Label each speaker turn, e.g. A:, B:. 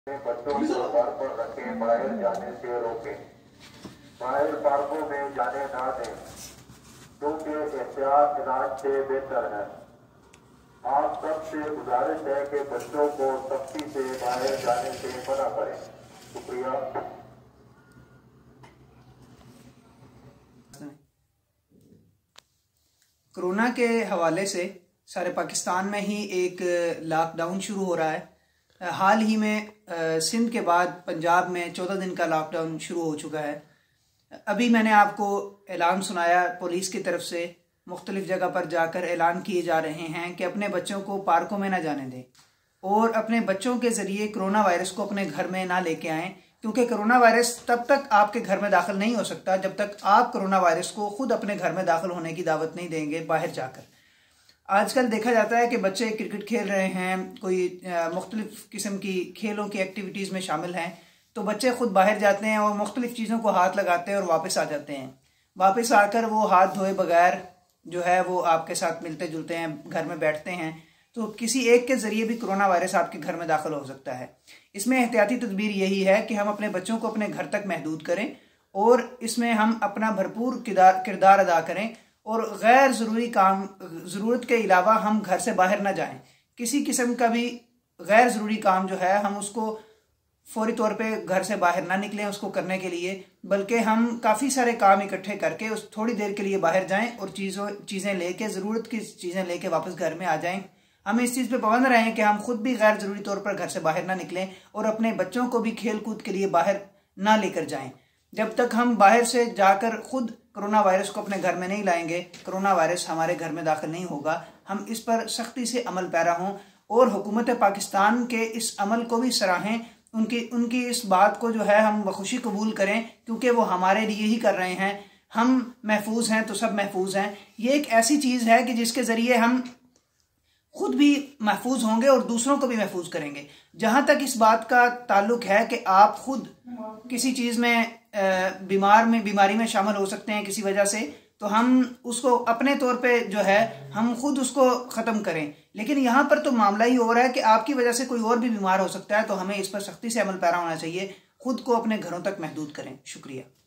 A: बच्चों को घर पर रखें, बाहर जाने से रोकें, बाहर पार्कों में जाने ना दें, क्योंकि एहतियात इलाज से बेहतर है। आप सबसे गुजारिश है कि बच्चों को सख्ती से बाहर जाने से मना करें। शुक्रिया।
B: कोरोना के हवाले से सारे पाकिस्तान में ही एक लॉकडाउन शुरू हो रहा है। हाल ही में सिंध के बाद पंजाब में 14 दिन का लॉकडाउन शुरू हो चुका है। अभी मैंने आपको ऐलान सुनाया, पुलिस की तरफ से मुख्तलिफ जगह पर जाकर ऐलान किए जा रहे हैं कि अपने बच्चों को पार्कों में ना जाने दें और अपने बच्चों के ज़रिए कोरोना वायरस को अपने घर में ना लेके आएँ, क्योंकि कोरोना वायरस तब तक आपके घर में दाखिल नहीं हो सकता जब तक आप कोरोना वायरस को खुद अपने घर में दाखिल होने की दावत नहीं देंगे बाहर जाकर। आजकल देखा जाता है कि बच्चे क्रिकेट खेल रहे हैं, कोई मुख्तलिफ किस्म की खेलों की एक्टिविटीज़ में शामिल हैं, तो बच्चे खुद बाहर जाते हैं और मुख्तलिफ चीज़ों को हाथ लगाते हैं और वापस आ जाते हैं। वापस आकर वो हाथ धोए बगैर जो है वो आपके साथ मिलते जुलते हैं, घर में बैठते हैं, तो किसी एक के ज़रिए भी कोरोना वायरस आपके घर में दाखिल हो सकता है। इसमें एहतियाती तदबीर यही है कि हम अपने बच्चों को अपने घर तक महदूद करें और इसमें हम अपना भरपूर किरदार अदा करें और गैर ज़रूरी काम, ज़रूरत के अलावा हम घर से बाहर ना जाएं। किसी किस्म का भी गैर ज़रूरी काम जो है हम उसको फौरी तौर पे घर से बाहर ना निकलें उसको करने के लिए, बल्कि हम काफ़ी सारे काम इकट्ठे करके उस थोड़ी देर के लिए बाहर जाएं और चीज़ें लेके, ज़रूरत की चीज़ें लेके वापस घर में आ जाएं। हम इस चीज़ पे पाबंद रहें कि हम खुद भी गैर ज़रूरी तौर पर घर से बाहर ना निकलें और अपने बच्चों को भी खेल कूद के लिए बाहर ना लेकर जाएं। जब तक हम बाहर से जाकर खुद कोरोना वायरस को अपने घर में नहीं लाएंगे, कोरोना वायरस हमारे घर में दाखिल नहीं होगा। हम इस पर सख्ती से अमल पैरा हों और हुकूमत पाकिस्तान के इस अमल को भी सराहें। उनकी इस बात को जो है हम बखुशी कबूल करें, क्योंकि वो हमारे लिए ही कर रहे हैं। हम महफूज हैं तो सब महफूज हैं। ये एक ऐसी चीज़ है कि जिसके ज़रिए हम खुद भी महफूज होंगे और दूसरों को भी महफूज करेंगे। जहाँ तक इस बात का ताल्लुक है कि आप खुद किसी चीज़ में बीमारी में शामिल हो सकते हैं किसी वजह से, तो हम उसको अपने तौर पे जो है हम खुद उसको ख़त्म करें। लेकिन यहाँ पर तो मामला ही हो रहा है कि आपकी वजह से कोई और भी बीमार हो सकता है, तो हमें इस पर सख्ती से अमल पैरा होना चाहिए। खुद को अपने घरों तक महदूद करें। शुक्रिया।